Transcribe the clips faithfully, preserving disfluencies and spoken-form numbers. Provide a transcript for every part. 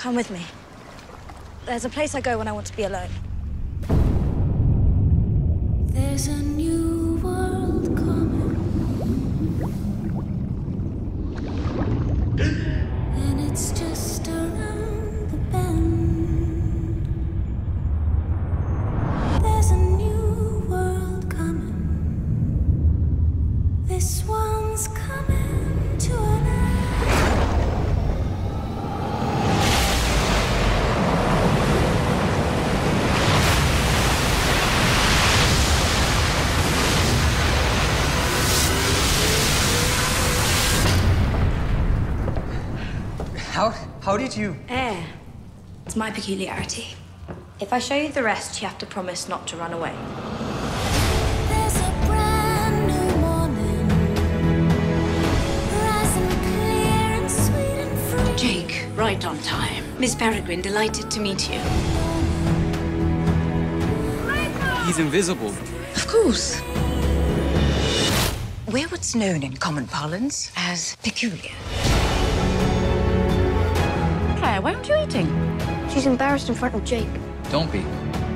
Come with me. There's a place I go when I want to be alone. There's a new world coming, and it's just around the bend. There's a new world coming. This one's coming to an end. How, how did you... Air. It's my peculiarity. If I show you the rest, you have to promise not to run away. There's a brand new morning, rising clear and sweet and free. Jake, right on time. Miss Peregrine, delighted to meet you. He's invisible. Of course. We're what's known in common parlance as peculiar. Claire, why aren't you eating? She's embarrassed in front of Jake. Don't be.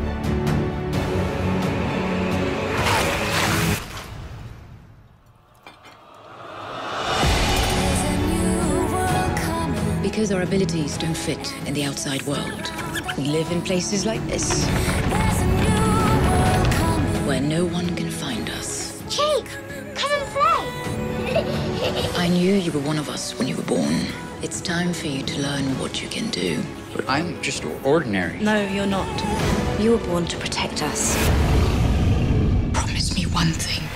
There's a new world coming. Because our abilities don't fit in the outside world. We live in places like this, There's a new world coming. where no one can find us. Jake, come and play. I knew you were one of us when you were born. It's time for you to learn what you can do. But I'm just ordinary. No, you're not. You were born to protect us. Promise me one thing.